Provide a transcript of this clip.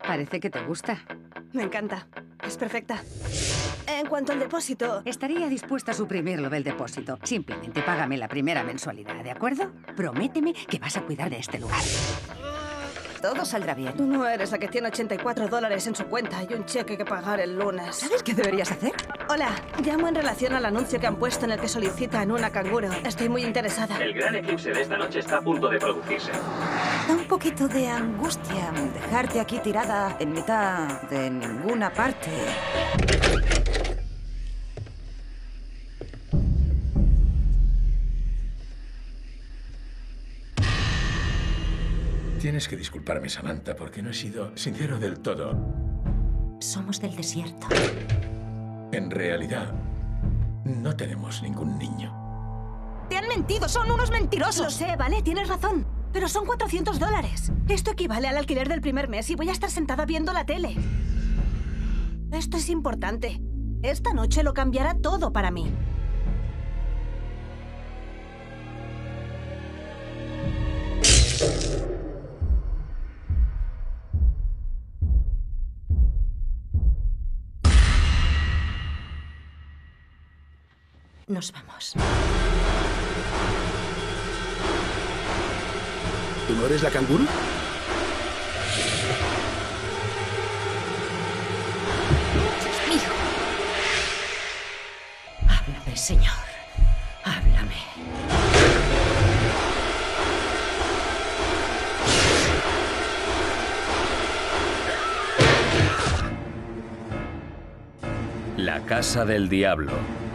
Parece que te gusta. Me encanta. Es perfecta. En cuanto al depósito... Estaría dispuesta a suprimirlo del depósito. Simplemente págame la primera mensualidad, ¿de acuerdo? Prométeme que vas a cuidar de este lugar. Todo saldrá bien. Tú no eres la que tiene $84 en su cuenta y un cheque que pagar el lunes. ¿Sabes qué deberías hacer? Hola, llamo en relación al anuncio que han puesto en el que solicitan una canguro. Estoy muy interesada. El gran eclipse de esta noche está a punto de producirse. Da un poquito de angustia dejarte aquí tirada en mitad de ninguna parte. Tienes que disculparme, Samantha, porque no he sido sincero del todo. Somos del desierto. En realidad, no tenemos ningún niño. ¡Te han mentido! ¡Son unos mentirosos! Lo sé, ¿vale? Tienes razón. Pero son $400. Esto equivale al alquiler del primer mes y voy a estar sentada viendo la tele. Esto es importante. Esta noche lo cambiará todo para mí. Nos vamos. ¿Tú no eres la canguro? Hijo. Háblame, Señor. Háblame. La Casa del Diablo.